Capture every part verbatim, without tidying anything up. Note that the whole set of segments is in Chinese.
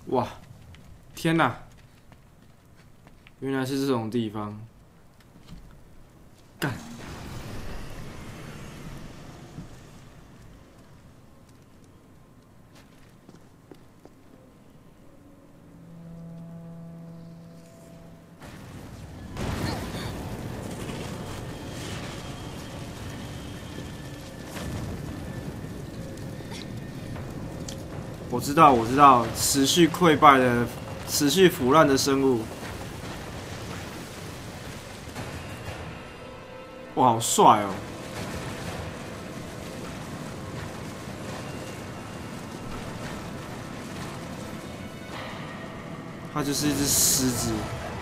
哇，天哪！原来是这种地方。干！我知道，我知道，持续溃败的、持续腐烂的生物。哇，好帅哦！它就是一只狮子。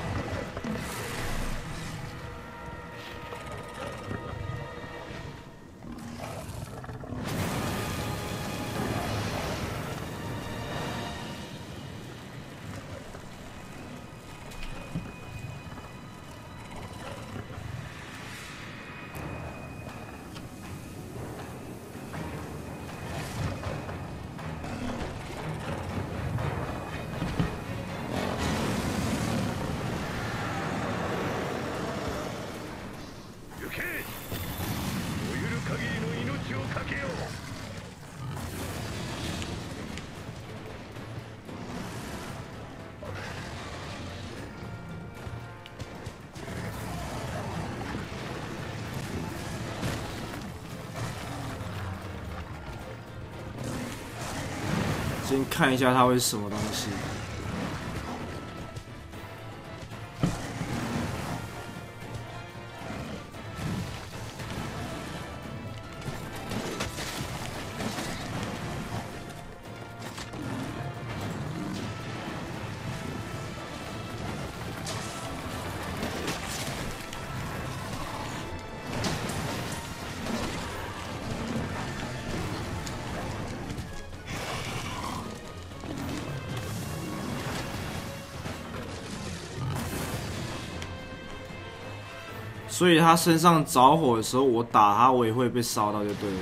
先看一下它会是什么东西。所以他身上着火的时候，我打他，我也会被烧到，就对了。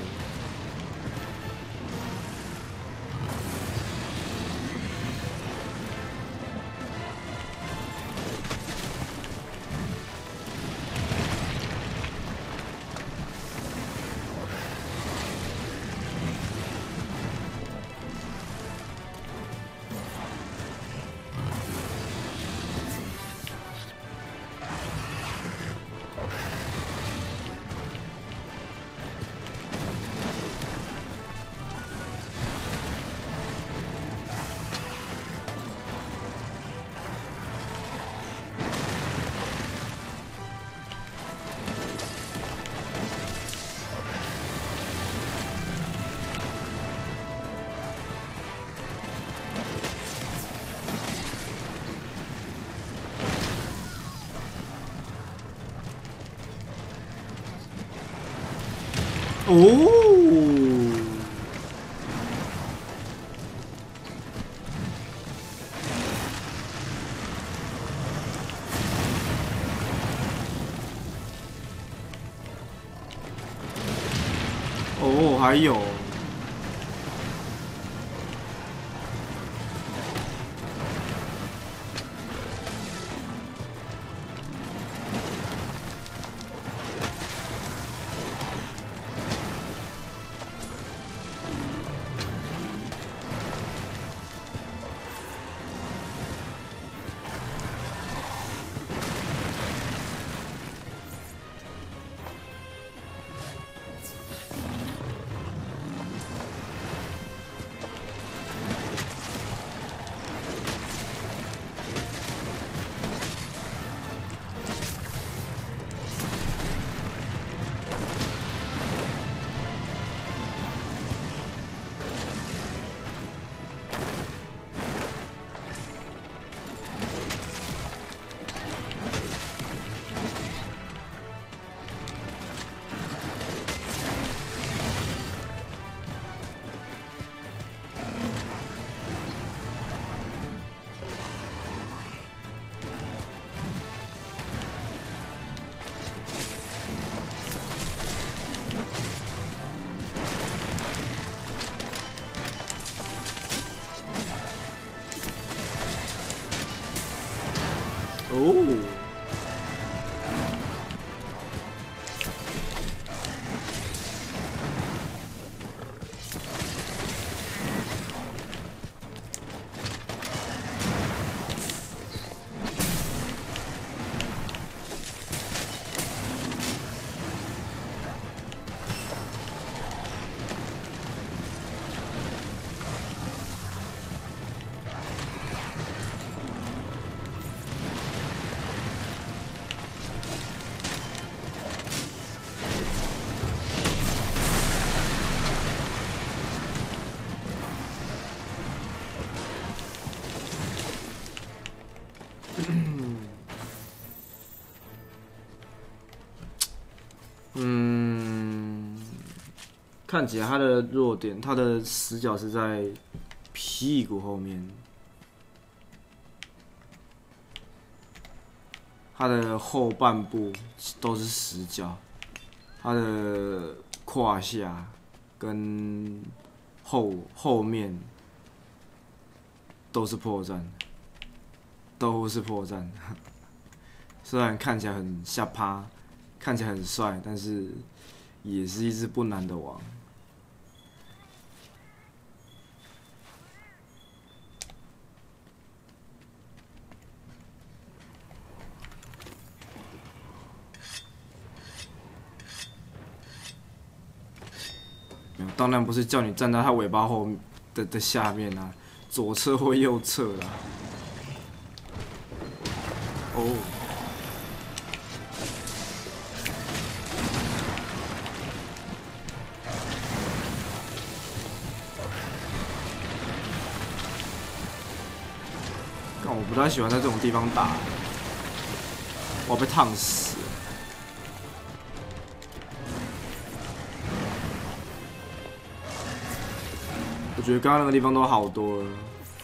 哦，哦，还有。 哦。嗯，看起来他的弱点，他的死角是在屁股后面，他的后半部都是死角，他的胯下跟后后面都是破绽，都是破绽。虽然看起来很下趴，看起来很帅，但是也是一只不难的王。当然不是叫你站在它尾巴后的的下面啊，左侧或右侧啦。哦。但我不太喜欢在这种地方打，我要被烫死。我觉得刚刚那个地方都好多了。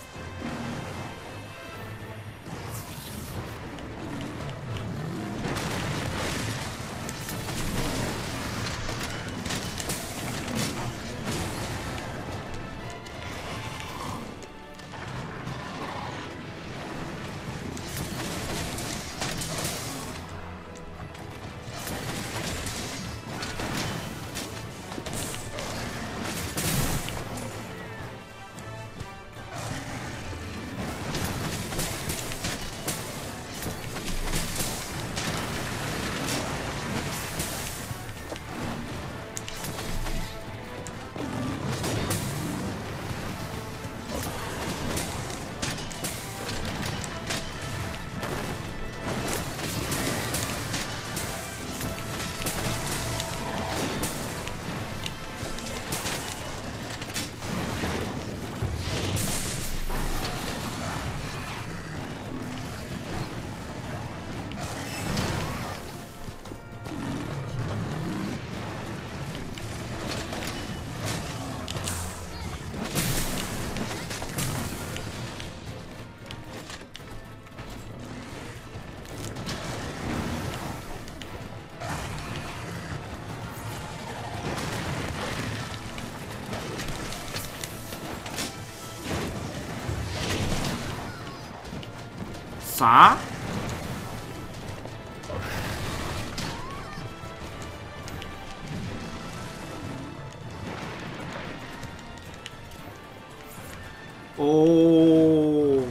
啥？哦。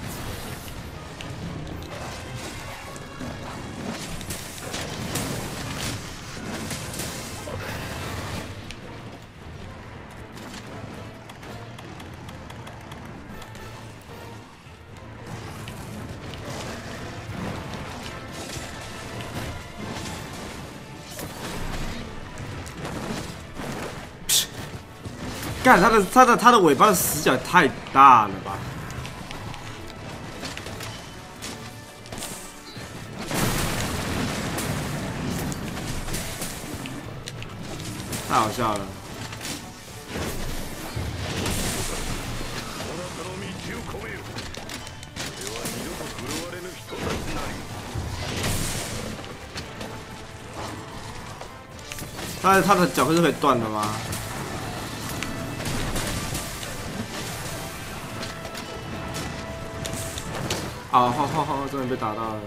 干他的他的他的尾巴的死角太大了吧！太好笑了。他的他的脚是可以断的吗？ 啊，好好好，真的被打到了。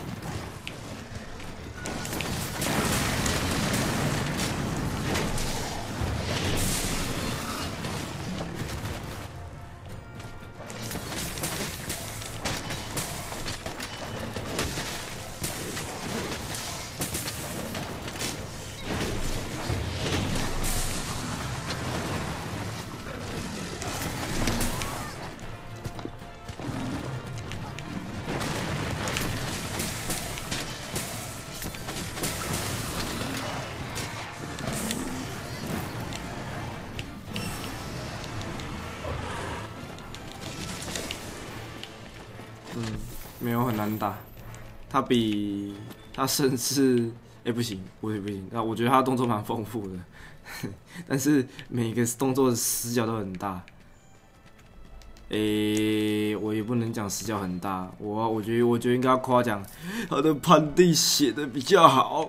没有很难打，他比他甚至哎、欸、不行，不行不行，那我觉得他动作蛮丰富的，但是每个动作的死角都很大。哎、欸，我也不能讲死角很大，我我觉得我觉得应该要夸奖他的判定写的比较好。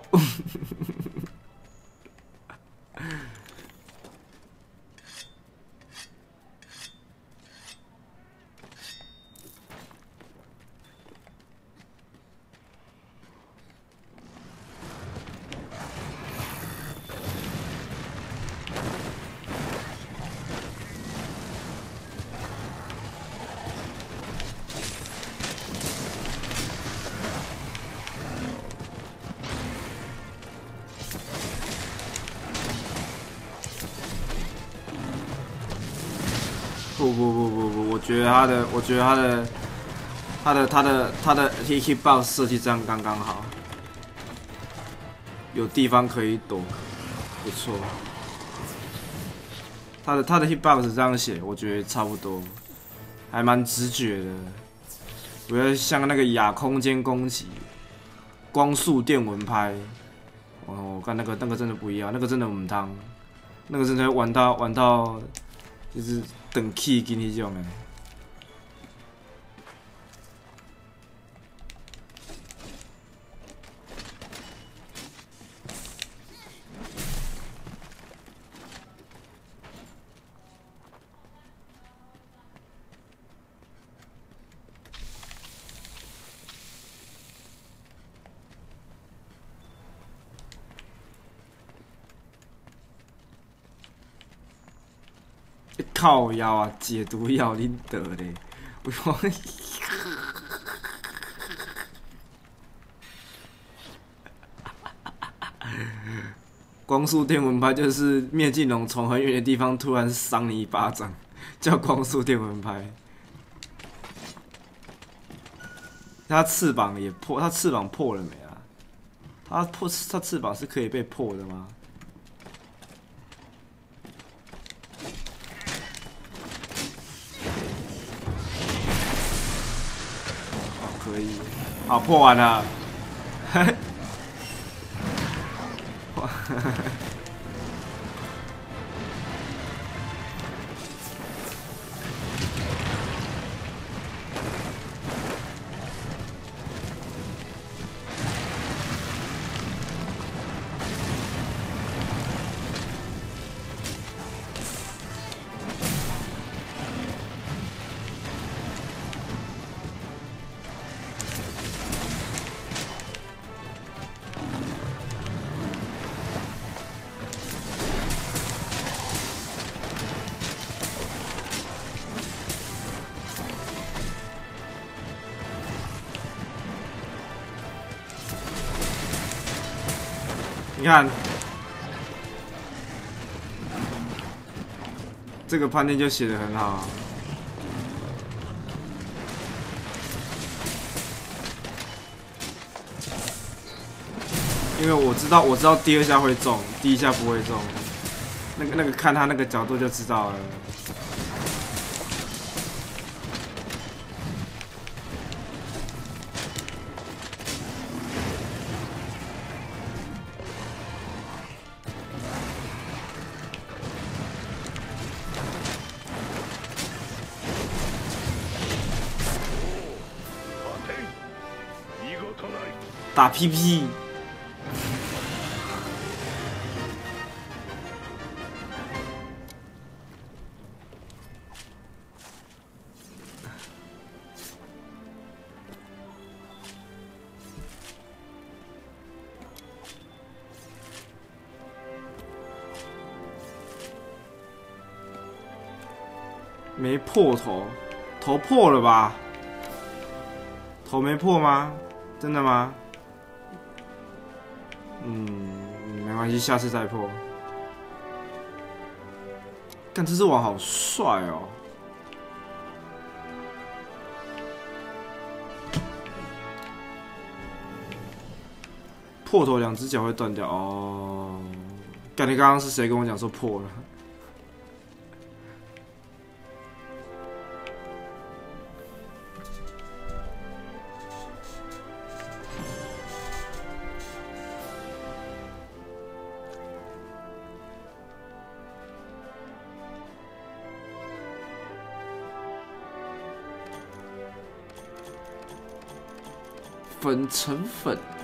不不不不不，我觉得他的，我觉得他的，他的他的他的 hitbox 设计这样刚刚好，有地方可以躲，不错。他的他的 hitbox 这样写，我觉得差不多，还蛮直觉的。我觉得像那个亚空间攻击、光速电蚊拍，哦，我看那个那个真的不一样，那个真的唔当，那个真的玩到玩到就是等 key 给你这种的。靠腰啊，解毒药恁得嘞！我光速电蚊拍就是灭尽龙从很远的地方突然赏你一巴掌，叫光速电蚊拍。它翅膀也破，它翅膀破了没啊？它破，它翅膀是可以被破的吗？可以，好，破完了。你看，这个判定就写得很好。因为我知道，我知道第二下会中，第一下不会中。那个那个看他那个角度就知道了。打 P P。 没破头，头破了吧？头没破吗？真的吗？嗯，没关系，下次再破。但这只王好帅哦！破头两只脚会断掉哦。感觉刚刚是谁跟我讲说破了？粉成粉。